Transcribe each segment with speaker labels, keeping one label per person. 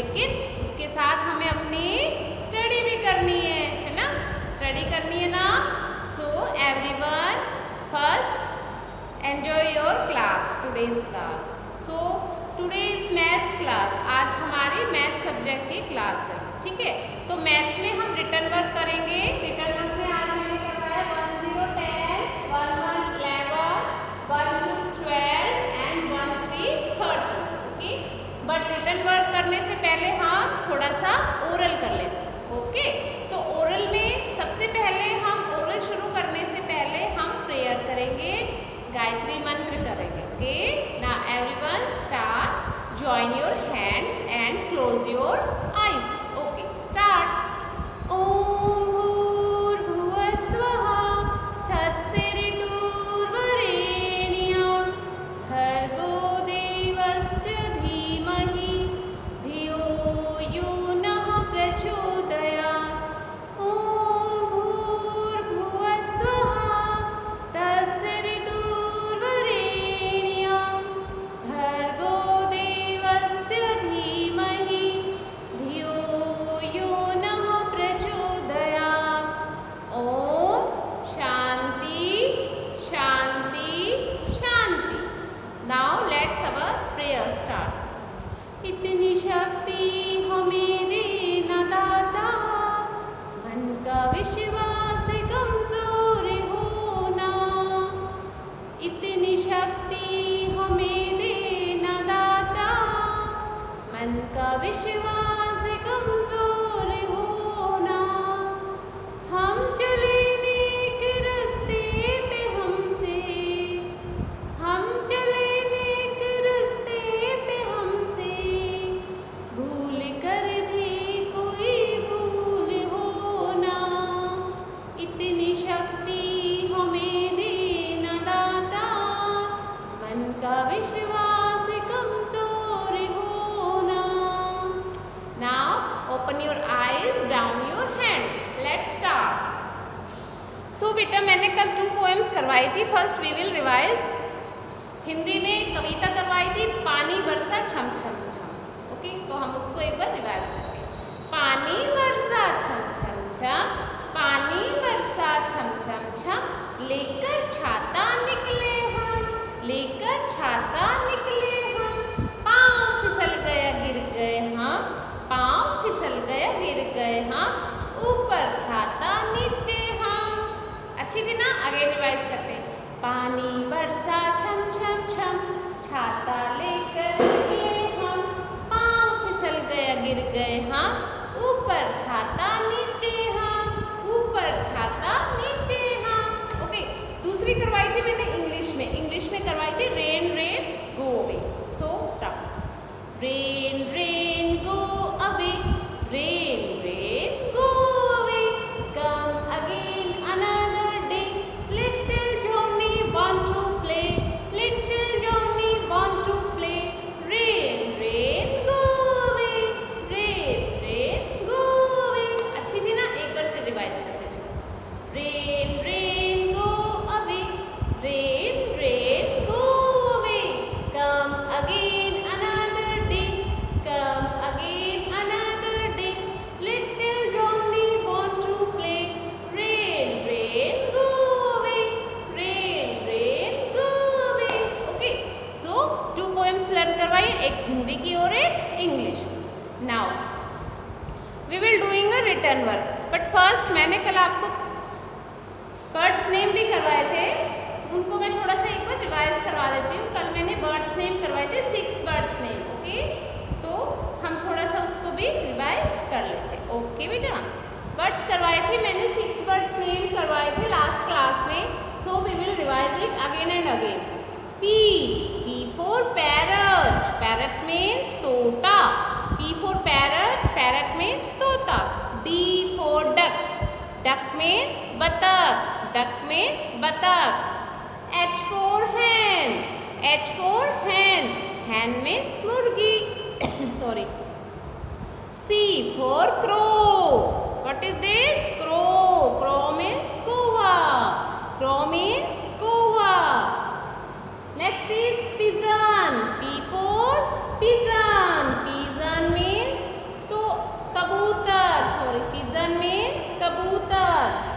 Speaker 1: लेकिन उसके साथ हमें अपनी स्टडी भी करनी है ना, स्टडी करनी है ना। So everyone first enjoy your class, today's class. So today is maths class, आज हमारी मैथ सब्जेक्ट की क्लास है, ठीक है। तो मैथ्स में हम रिटर्न वर्क करेंगे। रिटर्न वर्क में आज मैंने करवाया 1 0 10, 1 1 11, 1 2 12 and 1 3 30, okay. But return work करने से पहले हम थोड़ा सा ओरल कर लेते हैं, ओके। तो ओरल में सबसे पहले हम ओरल शुरू करने से पहले हम प्रेयर करेंगे, गायत्री मंत्र करेंगे, okay. Now everyone start, join your hands and close your eyes, okay, start। ओम भूर्भुवस्वः तत्सवितुर्वरेण्यं भर्गो देवस्य धीमहि धियो यो नः प्रचोदयात्। ओम भूर्भुवस्वः तत्सवितुर्वरेण्यं भर्गो देवस्य धीमहि धियो यो नः प्रचोदयात्। ओम शांति शांति शांति। Now let's our prayer start. इतनी शक्ति हमें देना दाता, मन का विश्वास कमजोर होना। इतनी शक्ति हमें देना दाता, मन का विश्वास कमजोर होना। हम चले नेक रास्ते पे हमसे, हम चले नेक रास्ते पे हमसे, भूल कर भी कोई भूल होना। इतनी शक्ति हमें देना दाता, मन का विश्वास कमजोर होना। Now open your eyes, down your hands, let's start. So बेटा मैंने कल 2 पोएम्स करवाई थी। First we will revise. Hindi में कविता करवाई थी, पानी बरसा छम छम छम, ओके। तो हम उसको एक बार रिवाइज करते हैं। पानी बरसा छम छम छम, पानी बरसा छम छम छम, लेकर छाता निकले हम, लेकर छाता निकले हम। पाँव फिसल गया गिर गए हम, पाँव फिसल गया गिर गए हम, ऊपर छाता नीचे हम। अच्छी थी ना? आगे रिवाइज करते हैं। पानी बरसा छम छम छम, छाता लेकर निकले हम, पाँव फिसल गया गिर गए हम, ऊपर छाता नीचे हम, ऊपर छाता नीचे हम, ओके। दूसरी करवाई थी मैंने इंग्लिश में, इंग्लिश में करवाई थी rain rain go away. So start. Rain rain go away, rain rain go away, come again another day, little Johnny want to play, little Johnny want to play, rain rain go away, rain rain go away। अच्छी थी ना? एक बार फिर revise करते चलो। Rain rain go away, rain rain go away, come again another day, come again another day, little Johnny want to play, rain rain go away, rain rain go away, okay। So 2 poems learn करवाइए, एक हिंदी की और एक English. Now we will doing a written work, but first मैंने कल आपको birds name भी करवाए थे, उनको मैं थोड़ा सा एक बार रिवाइज करवा देती हूँ। कल मैंने बर्ड्स नेम करवाए थे, 6 बर्ड्स नेम, ओके। तो हम थोड़ा सा उसको भी रिवाइज कर लेते, ओके बेटा। बर्ड्स करवाए थे मैंने, 6 बर्ड्स नेम करवाए थे लास्ट क्लास में। So we will revise it again and again. P, P for parrot, parrot means तोता, P for parrot, parrot means तोता। D for duck, duck means बतख, डक मीन्स बतख। H for hen, H for hen, hen means मुर्गी, sorry। C for crow, what is this? Crow, crow means कौवा, crow means कौवा। Next is pigeon, P for pigeon, pigeon means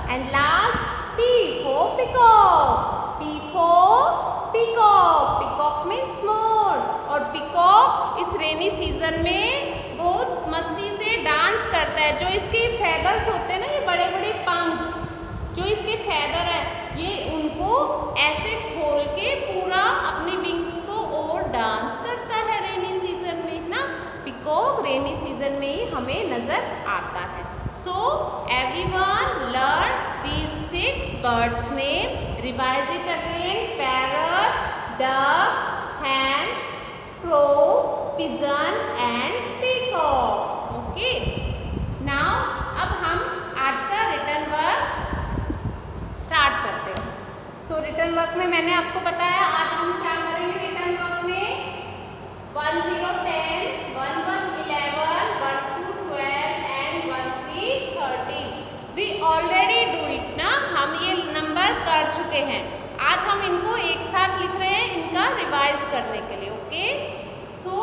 Speaker 1: And last P for peacock. P for peacock. Peacock means मोर. और peacock इस rainy season में बहुत मस्ती से dance करता है. जो इसके फेदर्स होते हैं ना, ये बड़े बड़े पंख, जो इसके फेदर है, ये उनको ऐसे खोल के पूरा अपनी विंग्स को और डांस करता है रेनी सीजन में ना. पिकॉक रेनी सीजन में ही हमें नजर आता है. So everyone learn these 6 birds name. Revise it again. Parrot, duck, hen, crow, pigeon and peacock. Okay. Now अब हम आज का रिटर्न वर्क स्टार्ट करते हैं. सो रिटर्न वर्क में मैंने आपको बताया आज हम क्या करेंगे. रिटर्न वर्क में 1 0 10, 1 1 11, 1 2 12 and 1 3 30. We already do it ना. हम ये नंबर कर चुके हैं. आज हम इनको एक साथ लिख रहे हैं इनका रिवाइज करने के लिए. ओके. सो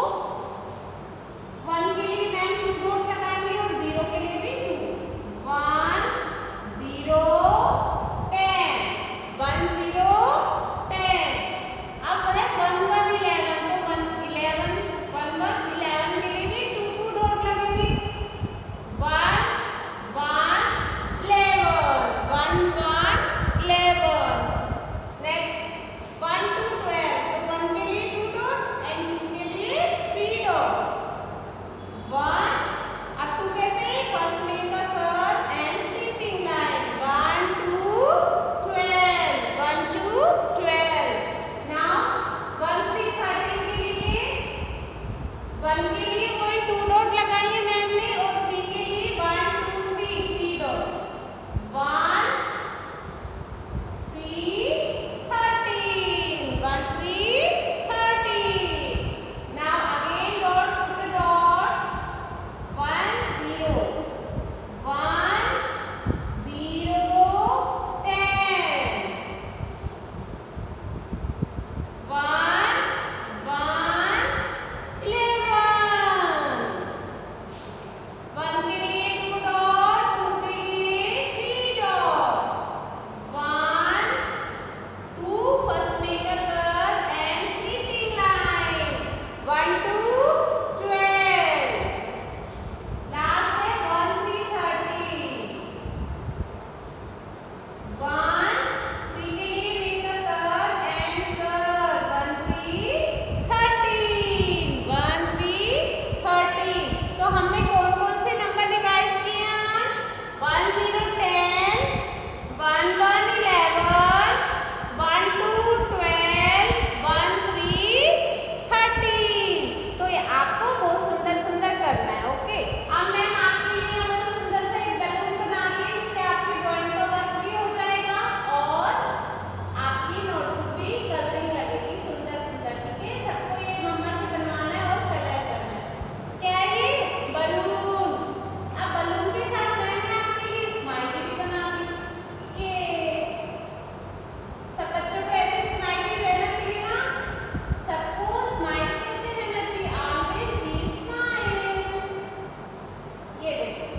Speaker 1: 1 के लिए मैम 2 डॉट लगाएंगे और 0 के लिए भी 2. 1 0 10, 1 0 10. अब है 1 1 11, तो 1 11, 1 1 11 के लिए भी 2 2 डॉट लगेंगे. 1 1 11, 1 1 11. नेक्स्ट 1 2 12, तो 1 के लिए 2 डॉट एंड 2 के लिए 3 डॉट. 1 अब 2 कैसे फर्स्ट में का curve and sleeping line. 1 2 12, 1 2 12. Now 1 3 13 के लिए 1 के लिए वही 2 डॉट लगाइए मैम ने और 3 के लिए 1 2 3 3 dot. 1 3 13, 1 3 13. Now again dot put a dot. 1 0, 1 0 10, 1 1 11. 1 के लिए 2 डॉट, 2 के लिए 3 डॉट. 1 2 फर्स्ट में का curve and sleeping line. 1 2 12. Last है 1 3 13. 1 3 के लिए विंग का कर्व एंड कर्व. 1 3 13, 1 3 13. तो हमने कौन कौन से नंबर रिवाइज किए आज. 1 0 10, 1 1 11, 1 2 12, 1 3 13. तो ये आपको बहुत सुंदर सुंदर करना है. ओके. अब मैम आपके लिए बहुत सुंदर से एक बैलून बना रही है. इससे आपकी ड्राइंग का वर्क भी हो जाएगा और आपकी नोटबुक भी कलरिंग लगेगी सुंदर सुंदर. ठीक है. सबको ये मम्मा से बनवाना है और कलर करना है. क्या है ये बलून. अब बलून के साथ मैंने आपके लिए स्माइली भी बना दी. ये सब बच्चों को ऐसे स्माइली रहना चाहिए ना. सबको स्माइल करते रहना चाहिए. Always be smile. ये देखो.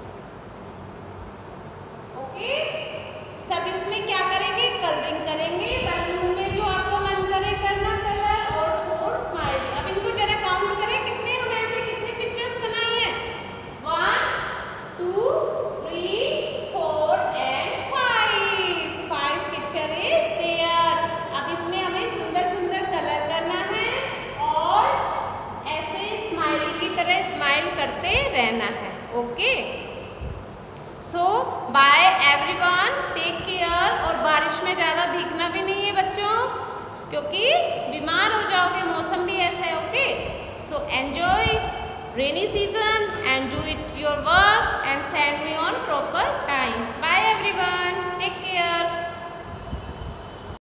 Speaker 1: ओके. सब इसमें क्या करेंगे. कलरिंग करेंगे. बलून में जो आपको मन करे करना कलर और स्माइल. अब इनको जरा काउंट करें कितने हमें हमने कितनी पिक्चर्स बनाई है. 1 2 3 4 and 5 पिक्चर इज देयर. अब इसमें हमें सुंदर सुंदर कलर करना है और ऐसे स्माइली की तरह स्माइल करते रहना है. Okay. So bye everyone. Take care. और बारिश में ज़्यादा भीगना भी नहीं है बच्चों, क्योंकि बीमार हो जाओगे. मौसम भी ऐसा है. Okay. So enjoy rainy season and do it your work and send me on proper